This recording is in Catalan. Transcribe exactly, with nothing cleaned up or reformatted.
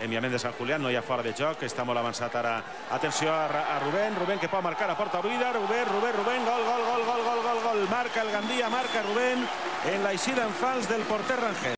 enviament de Sant Julián, no hi ha fora de joc, està molt avançat ara. Atenció a, a Rubén, Rubén que pot marcar a porta buida, Rubén, Rubén, Rubén, gol, gol, gol, gol, gol, gol, gol, marca el Gandia, marca Rubén en la eixida en fals del porter Rangel.